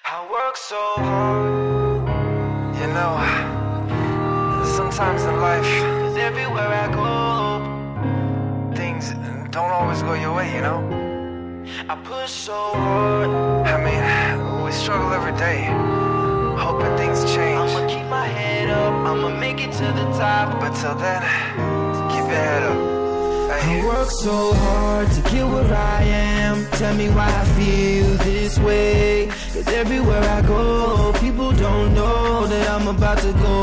I work so hard, you know. Sometimes in life, 'cause everywhere I go, things don't always go your way, you know. I push so hard. I mean, we struggle every day, hoping things change. I'ma keep my head up, I'ma make it to the top. But till then, keep your head up. I work so hard to get where I am. Tell me why I feel this way. 'Cause everywhere I go, people don't know that I'm about to go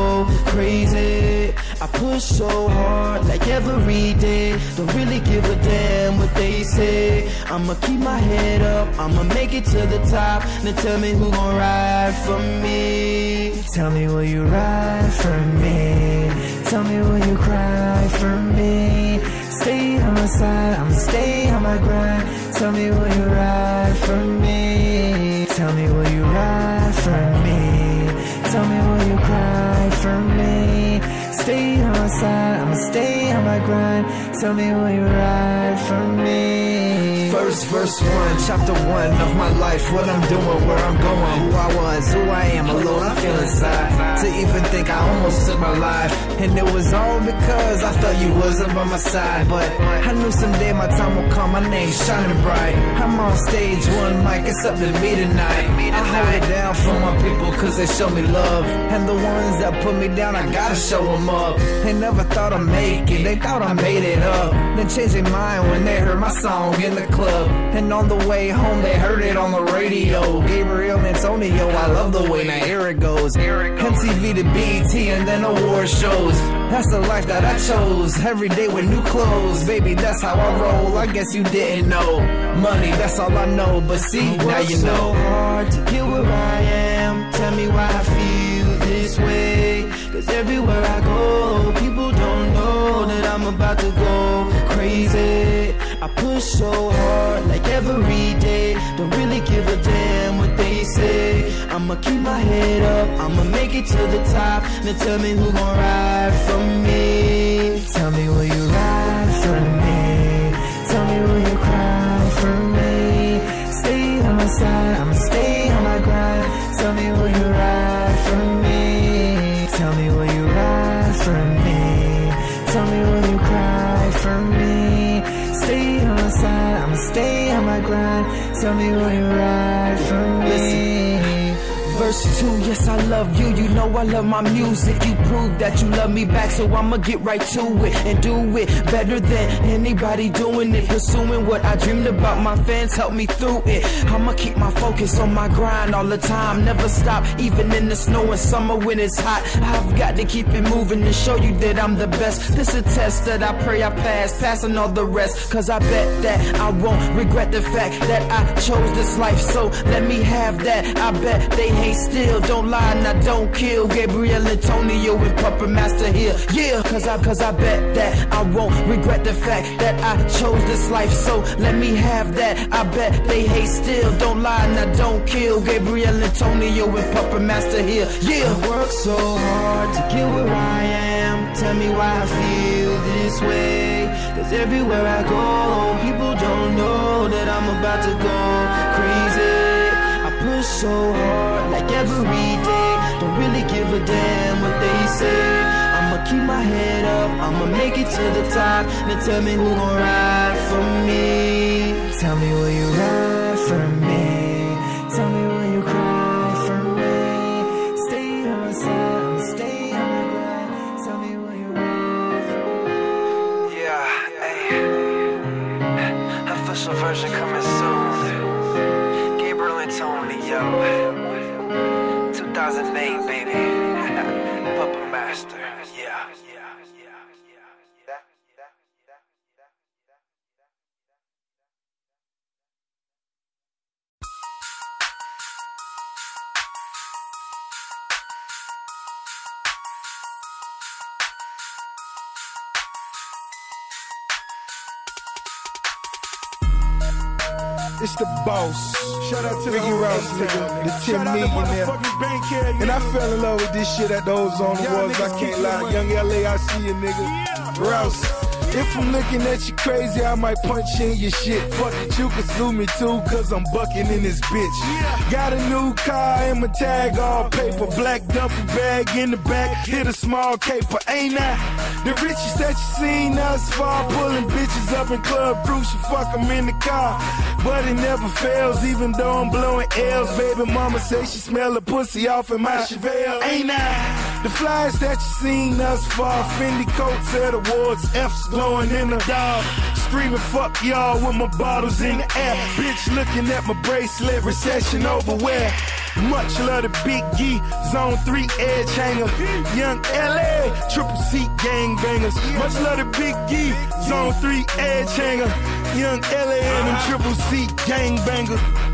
crazy. I push so hard like every day. Don't really give a damn what they say. I'ma keep my head up, I'ma make it to the top. Now tell me who gon' ride for me. Tell me will you ride for me. Tell me will you cry for me. Stay on my side, I'ma stay on my grind. Tell me will you ride for me. Tell me will you ride for me. Tell me will you cry for me. Stay on my side, I'ma stay on my grind. Tell me will you ride for me. Verse 1, chapter 1 of my life. What I'm doing, where I'm going, who I was, who I am, alone I feel inside. To even think I almost took my life. And it was all because I felt you wasn't by my side. But I knew someday my time will come, my name's shining bright. I'm on stage, one mic, it's up to me tonight. I hold it down for my people cause they show me love. And the ones that put me down, I gotta show them up. They never thought I'd make it, they thought I made it up. Then changed their mind when they heard my song in the club. And on the way home they heard it on the radio. Gabriel and Antonio, I love the way, now here it goes. MTV to BET and then award shows. That's the life that I chose, every day with new clothes. Baby, that's how I roll, I guess you didn't know. Money, that's all I know, but see, now you know. So hard to get where I am, tell me why I feel this way. 'Cause everywhere I go, people don't know that I'm about to go crazy. I push so hard like every day. Don't really give a damn what they say. I'ma keep my head up, I'ma make it to the top. Now tell me who gon' ride for me. Tell me will you ride for me. Tell me will you cry for me. Stay on my side, I'ma stay on my grind. Tell me will you ride for me. Tell me will you ride for me. Tell me will you cry for me. Stay on my side, I'ma stay on my grind. Tell me will you ride for me. Verse 2, yes I love you, you know I love my music. You prove that you love me back, so I'ma get right to it. And do it better than anybody doing it. Pursuing what I dreamed about, my fans help me through it. I'ma keep my focus on my grind all the time. Never stop, even in the snow and summer when it's hot. I've got to keep it moving to show you that I'm the best. This a test that I pray I pass, passing all the rest. 'Cause I bet that I won't regret the fact that I chose this life, so let me have that. I bet they hate still, don't lie and I don't kill. Gabriel Antonio and Puppet Master here, yeah. 'Cause I bet that I won't regret the fact that I chose this life, so let me have that. I bet they hate still, don't lie and I don't kill. Gabriel Antonio and Puppet Master here, yeah. I work so hard to get where I am. Tell me why I feel this way. 'Cause everywhere I go, people don't know that I'm about to go crazy. Push so hard like every day. Don't really give a damn what they say. I'ma keep my head up, I'ma make it to the top. Now tell me who gon' ride for me. Tell me will you ride for me. Tell me will you cry for me. Stay on my side, I'ma stay on my grind. Tell me will you ride for me. Yeah, hey. Official version coming soon. Tony, yo, 2008, baby, Puppet Master, yeah. It's the boss. Shout out to Ricky Rouse, nigga, the 10 millionaire. And I fell in love with this shit at the Ozone Awards, I can't lie. Young LA, I see you, nigga. Rouse. If I'm looking at you crazy, I might punch you in your shit. Fuck it, you can sue me too, cause I'm bucking in this bitch. Got a new car and my tag all paper. Black duffel bag in the back, hit a small caper. Ain't I the richest that you seen thus far? Pulling bitches up in Club Cruise, you fuck them in the car. But it never fails, even though I'm blowing L's. Baby mama say she smell a pussy off in my Chevelle. Ain't I the flyest that you seen thus far? Fendi coats at awards, F's glowing in the dark. Screaming fuck y'all with my bottles in the air. Bitch looking at my bracelet, recession over where? Much love to Big G, Zone 3 edge hanger. Young LA, triple C gangbangers. Much love to Big G, Zone 3 edge hanger. Young LA and them triple C gangbangers.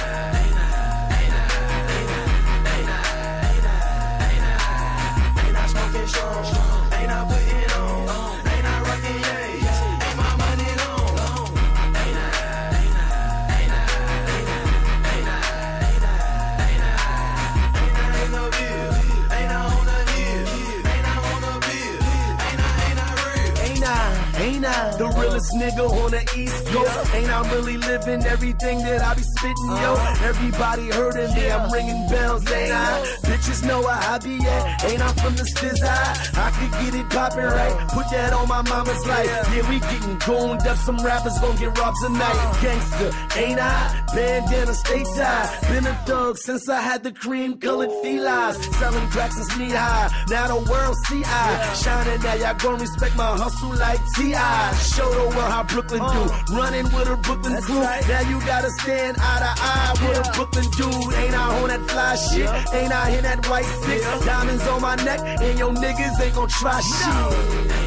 Ain't I the realest nigga on the East Coast? Ain't I really living everything that I be spitting, yo? Everybody heardin' me, I'm ringing bells, ain't I? Bitches know where I be at, ain't I from the Stiz I could get it poppin' right, put that on my mama's life. Yeah, we getting gooned up, some rappers gon' get robbed tonight. Gangster, ain't I? Bandana, stay tied. Been a thug since I had the cream-colored felines. Selling cracks since knee-high, now the world see I. Shining now, y'all gon' respect my hustle like T.I. Show the world how Brooklyn do. Running with a Brooklyn crew. Right. Now you gotta stand eye to eye with a Brooklyn dude. Ain't I on that fly shit? Ain't I in that white stick? Diamonds on my neck, and your niggas ain't gon' try shit.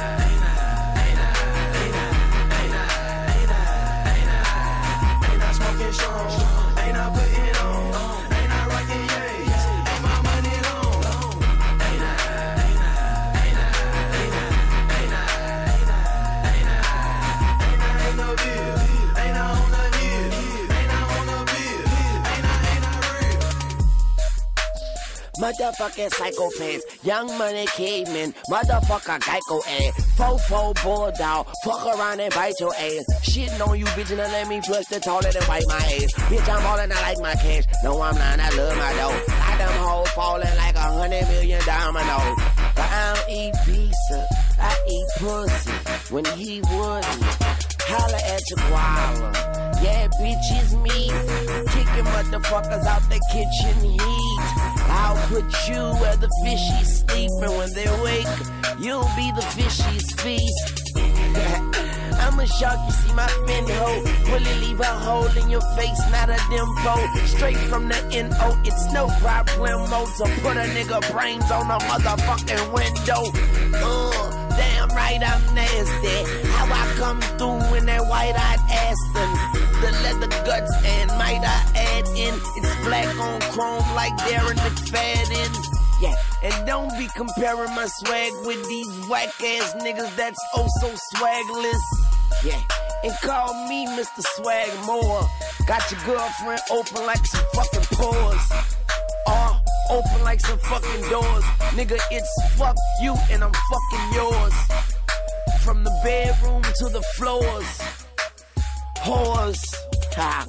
Motherfucking psychopaths, young money cavemen, motherfucker Geico ass, fofo bulldog, fuck around and bite your ass. Shitting on you, bitch, and let me flush the toilet and wipe my ass. Bitch, I'm ballin', I like my cash. No, I'm not, I love my dough. Got them hoes falling like 100 million dominoes. But I don't eat pizza, I eat pussy when he wouldn't. Holla at your guava. Yeah, bitch, it's me. Kicking motherfuckers out the kitchen heat. I'll put you where the fishies sleep, and when they wake, you'll be the fishies' feast. I'm a shark, you see my fin hole. Will it leave a hole in your face, not a dimple? Straight from the N.O., it's no problem to put a nigga brains on a motherfucking window. Damn right I'm nasty. How I come through in that white-eyed Aston. The leather guts and might I add in, it's black on chrome like Darren McFadden. Yeah, and don't be comparing my swag with these whack-ass niggas that's oh so swagless. Yeah, and call me Mr. Swag More. Got your girlfriend open like some fucking pores. Or open like some fucking doors. Nigga, it's fuck you and I'm fucking yours. From the bedroom to the floors. Whores. Ha.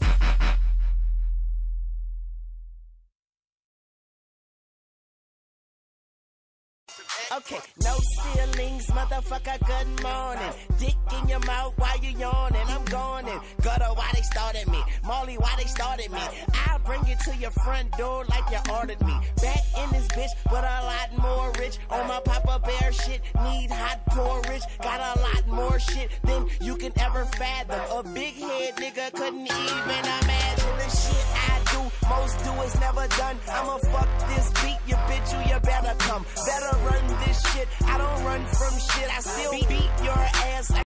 Okay, no ceilings, motherfucker, good morning. Dick in your mouth while you yawning, I'm gawning. Gutter, why they started me? Molly, why they started me? I'll bring you to your front door like you ordered me. Back in this bitch, but a lot more rich. On my Papa Bear shit, need hot porridge. Got a lot more shit than you can ever fathom. A big head nigga couldn't even imagine the shit I do. Most do is never done. I'ma fuck this beat, you bitch, you better come. Better run this shit. I don't run from shit. I still beat your ass like